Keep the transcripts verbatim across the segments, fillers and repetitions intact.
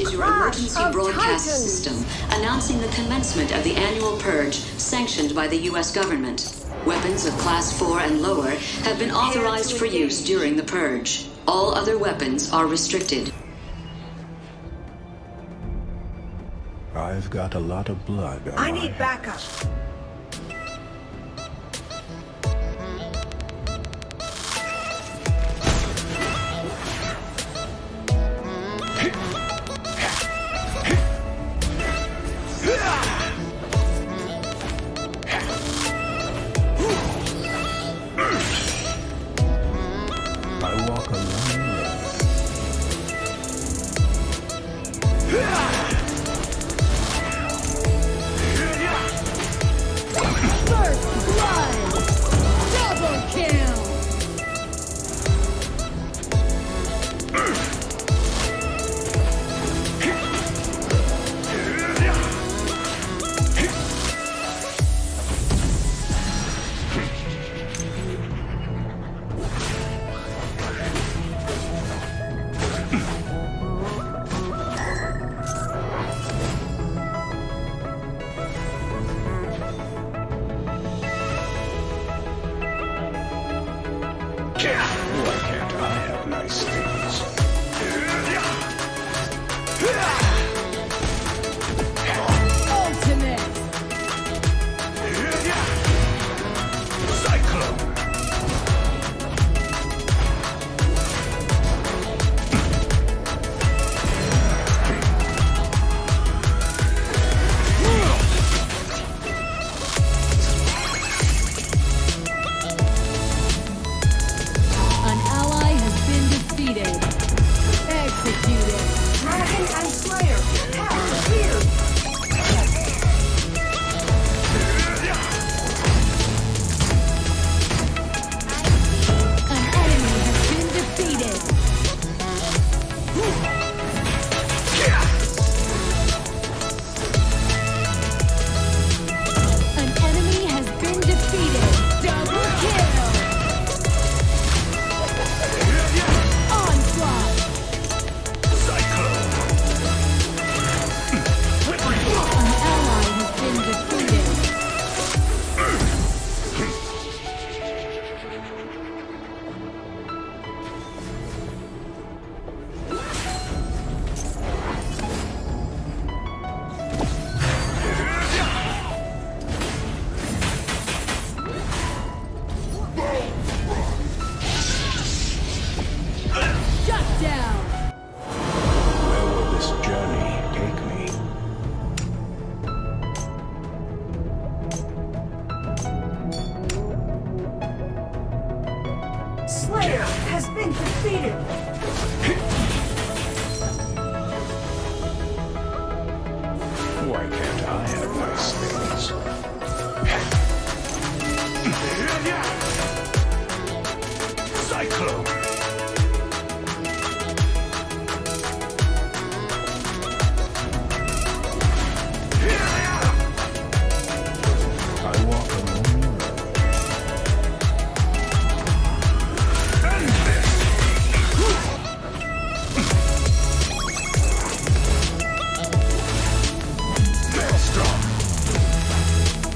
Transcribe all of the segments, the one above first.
is your Clash emergency of broadcast Titans. system announcing the commencement of the annual purge sanctioned by the U S government. Weapons of Class four and lower have been authorized for use during the purge. All other weapons are restricted. I've got a lot of blood on I my need backup. I walk a long road. First blood! Double kill! Why can't I have nice things? Ultimate! Cyclone! An ally has been defeated. Executed. Dragon and Slayer have appeared. An enemy has been defeated. An enemy has been defeated. Double kill. Onslaught. An ally has been defeated. Shut down. Where will this journey take me? Slayer has been defeated. Why can't I have nice things? Cyclone! I walk a lonely road. End this! Maelstrom!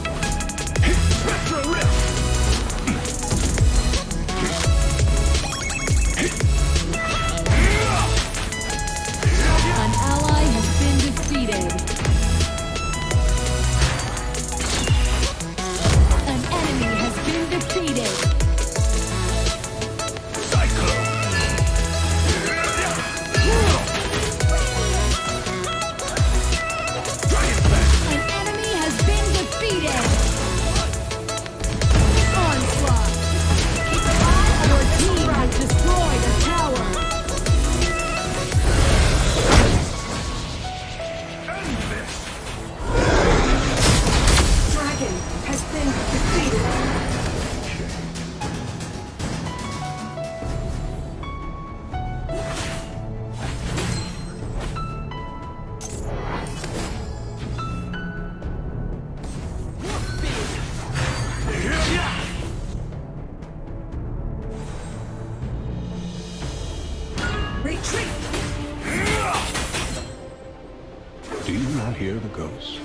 not hear the ghosts.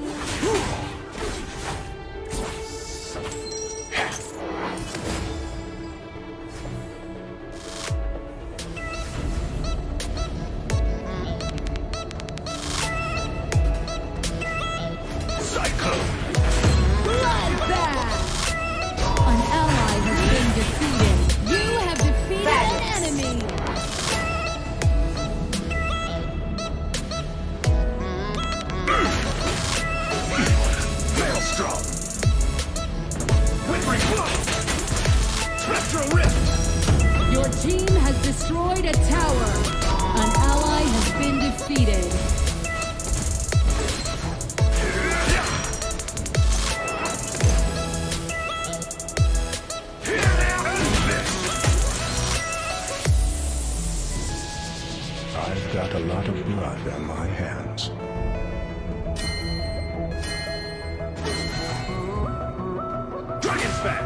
Your team has destroyed a tower. An ally has been defeated. I've got a lot of blood on my hands. Dragon's back!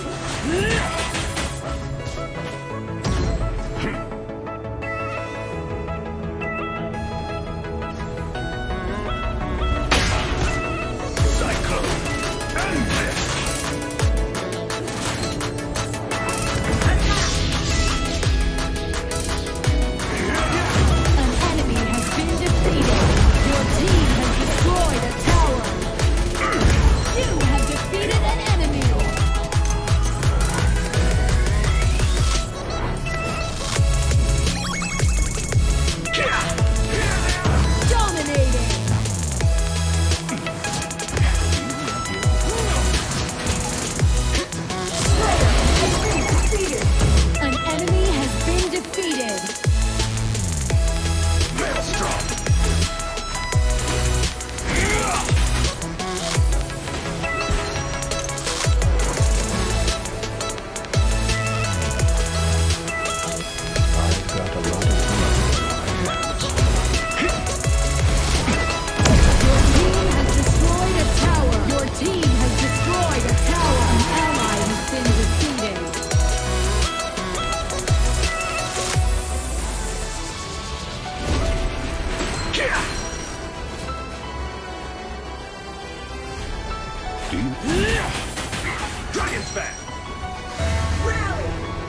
Dragon's back! Rally!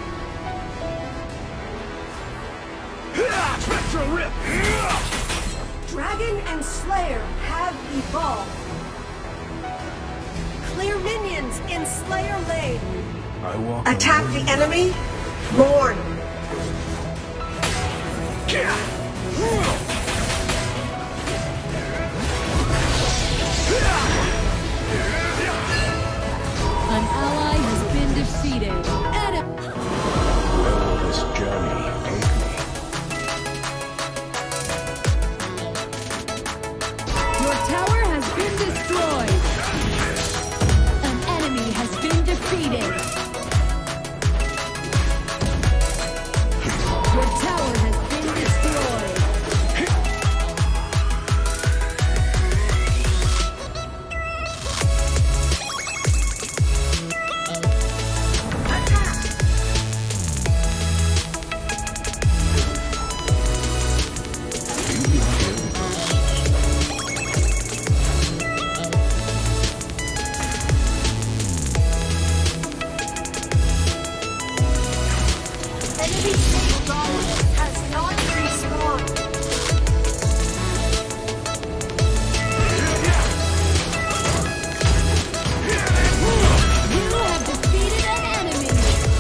Spectral Rip! Dragon and Slayer have evolved. Clear minions in Slayer Lane. I walk Attack alone. the enemy. Mourn. An ally has been defeated. Adam. Where will this journey take me? Your tower has been destroyed. An enemy has been defeated. Your tower has been destroyed. Enemy Siege Golem has not respawned. You have defeated an enemy.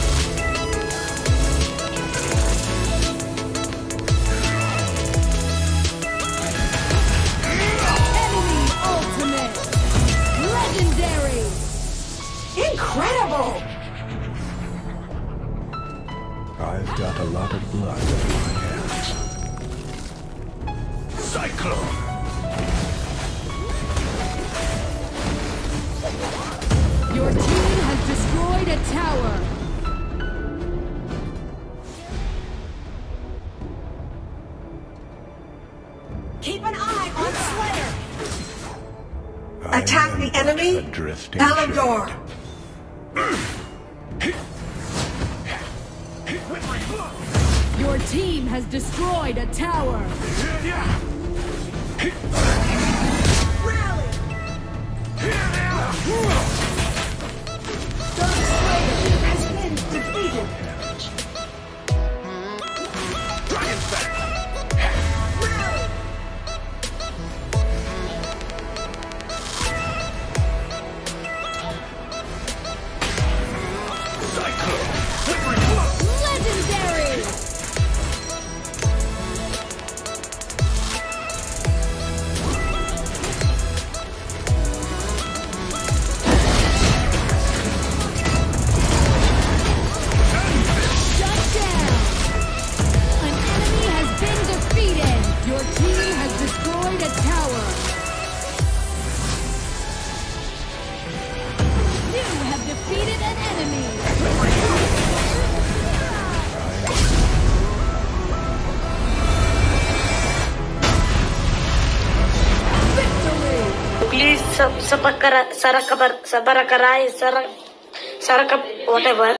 Enemy ultimate. Legendary. Incredible! I've got a lot of blood on my hands. Cyclone! Your team has destroyed a tower. Keep an eye on Slayer. I Attack am the enemy. a drifting Palador. shade. Your team has destroyed a tower. defeated an enemy. Victory. Please sub sabakara sarakabar sabarakarai sarak sarakap whatever.